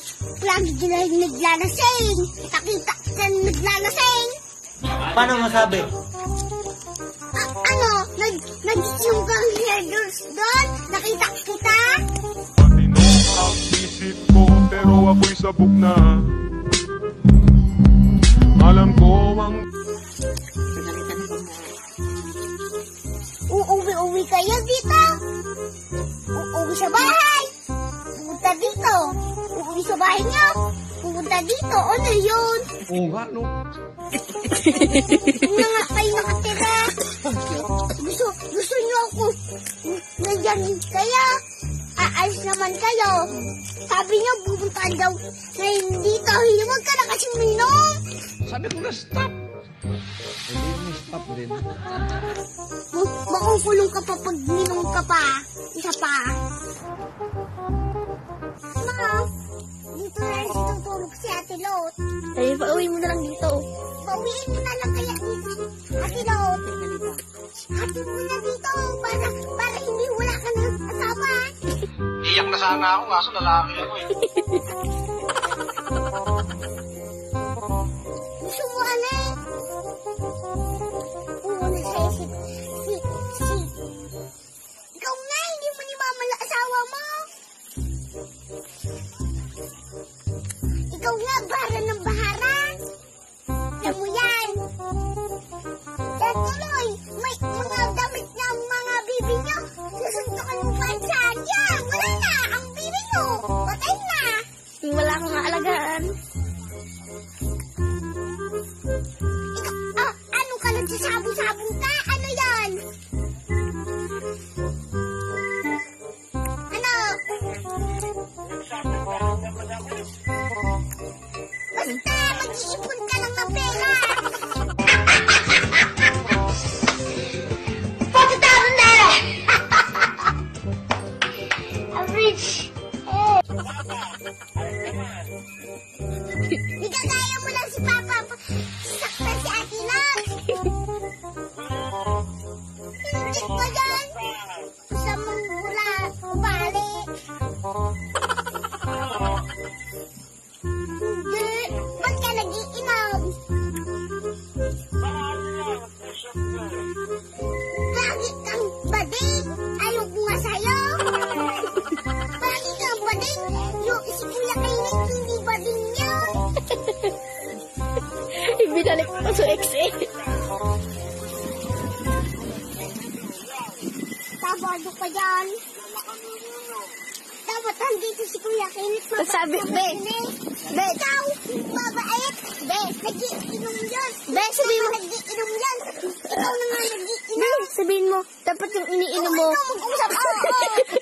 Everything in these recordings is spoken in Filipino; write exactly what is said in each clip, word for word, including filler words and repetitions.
Lagi gila yung naglalasing. Nakita ka naglalasing. Paano masabi? Ah, ano? Nag, nag-yung kang hairdress doon? Nakita kita? Matino ang isip ko pero ako'y sabog na. Alam ko ang... Uuwi-uwi kayo dito? Uuwi sa bahay? Pupunta dito? Uuwi sa bahay niyo? Pupunta dito? Ano yun? Oo nga, no? Hindi nga kayo nakatira. Gusto, gusto niyo ako nandiyan kaya? Aalis naman kayo. Sabi niyo, pupuntaan daw ngayon dito. Huwag ka na kasi minom. Sabi ko na stop. Hindi mo stop din. Makukulong ka pa pag minom ka pa. Isa pa. Ma, dito na rin tutulog si Ate Lot. Ay, pauwi mo na lang dito. Pauwiin mo na lang kaya dito, Ate Lot. Ate mo na dito para, para hindi wala ka ng asawa. Iyak na sana ako, kaso lalaki ako eh. Gusto mo ano eh? Oo, nasa isip. Si, si. Ikaw nga, hindi mo ni mama na asawa mo. Ikaw nga, bahara ng bahara. Alam mo yan. Yan tuloy, may mga damit na mga bibi nyo. Susuntukan mo pa sa yan. Wala na, ang bibi nyo. Patay na. Wala akong aalagaan. Ikaw, ah, ano ka nagsasabong-sabong ka? Ano yan? Ano? Basta, mag-iipon ka lang ng pera. forty thousand naira! Average. Di ka kaya mo lang si Papa sakta si Ate Lang. Hindi ko yan. Sa mong wala, balik. Hindi. Ba't ka nag-iinom? Lagi kang bading. Ayaw ko nga sa'yo. Lagi kang bading. Yung si Kuya Kainig, hindi bading yun. Ibinalik ko sa X eh. Tabado ka dyan. Dapat nandito si Kuya Kainig. Sabi, be, Be, ikaw, mabait. Be, nag-iinom yan. Be, sabihin mo. Nag-iinom yan. Ikaw na nga nag-iinom. Be, sabihin mo, dapat yung iniinom mo. Ikaw mag-usap. Oo, oo.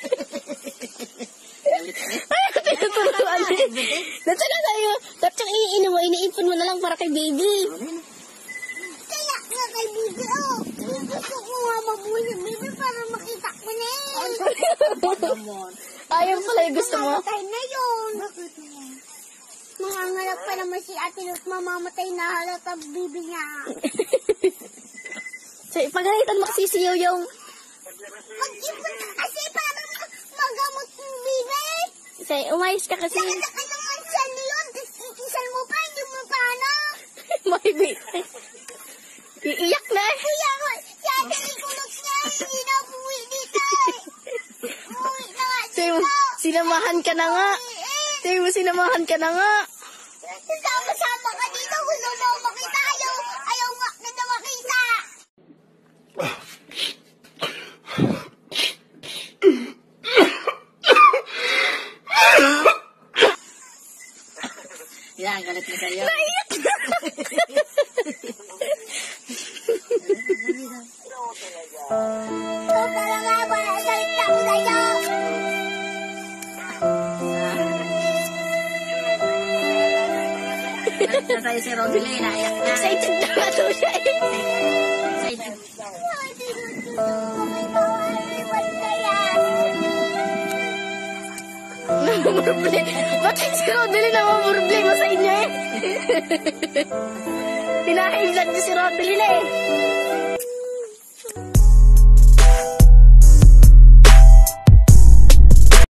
Ay, ako tinuturuan eh. Dapat na sa'yo, dapat yung iniinom mo, iniipon mo na lang para kay baby. Kaya nga kay Bibi, oh. Gusto ko nga mabuhay si Bibi para makita ko na eh. Ayaw pala yung gusto mo. Mamamatay na yun. Mangangalap pa naman si Ate Lot, mamamatay na halata Bibi niya. So, pagalitan mo kasi si Yoyong. Mag-ipon ka kasi para magamot yung Bibi. Say, umayos ka kasi. Nakataka naman siya niyon, ikisan mo pa, hindi mo pa ano. Maybe. Iiyak na. Kuya ko, si Ate Nicolot niya, hindi na umuwi dito. Umuwi na nga Say, dito. sinamahan ka na nga. Say mo, sinamahan ka na nga. Sama-sama ka dito, gusto mo makita, ayaw, ayaw nga na na makita. Yan, galit na kayo. Ikaw talaga, wala salita ko sa'yo. Nasa'yo si Rodeline, naiyak na. Excited na nga to siya eh. Excited. May mawaliwan kaya. Problema. Bakit si Rodeline naman problema sa inyo eh? Pinahiblan niyo si Rodeline eh.